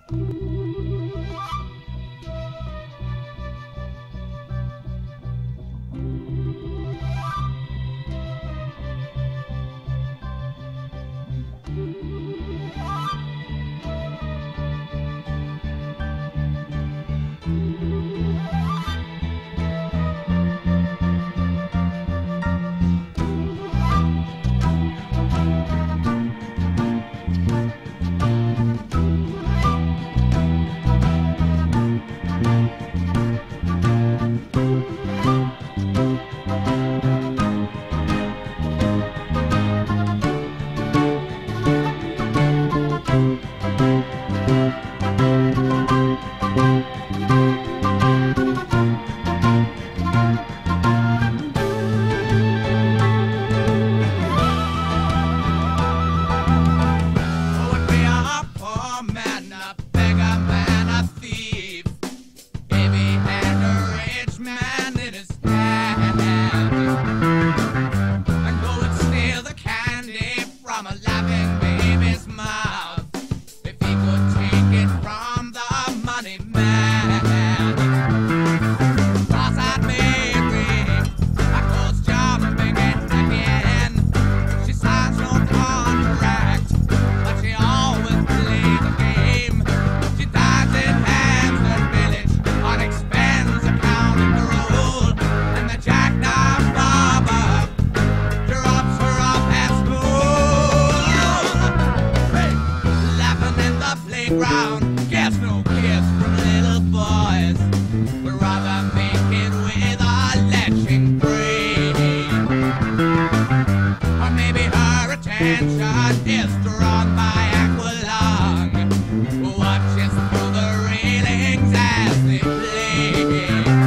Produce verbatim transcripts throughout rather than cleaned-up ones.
attention is drawn by Aqualung, who watches through the railings as they play.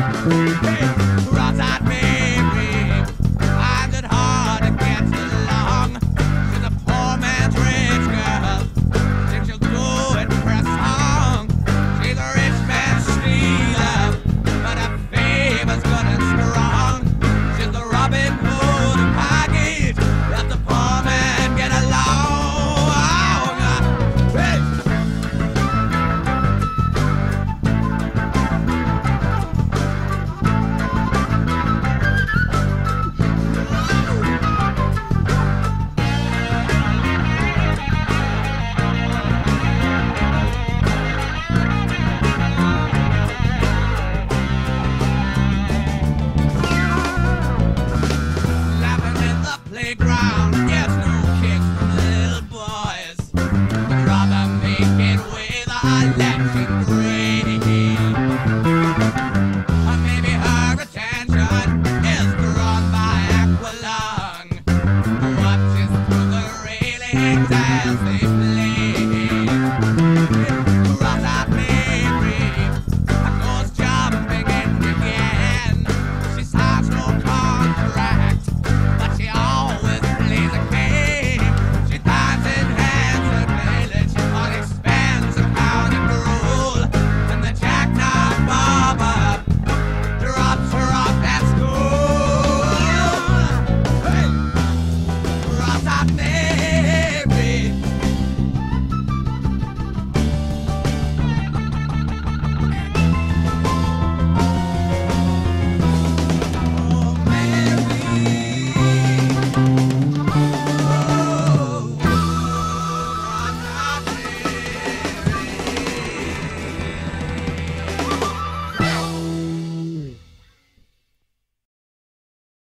Hey, runs at Mary, finds it hard to get along. She's a poor man's rich girl, thinks she'll do it for a song. She's a rich man's stealer, but her favor's good and strong. She's the Robin Hood package that the poor man get along. Hey! Laughing in the playground gets no kicks from little boys. Would rather make it with a latching grade. Or maybe her attention is drawn by Aqualung, who watches through the railings as they play. Runs out Mary, goes jumping in again. She signs no contract, but she always plays a game. She dines in hands and village on expensive counting rule, and the jackknife barber drops her off at school. Hey! Runs out Mary.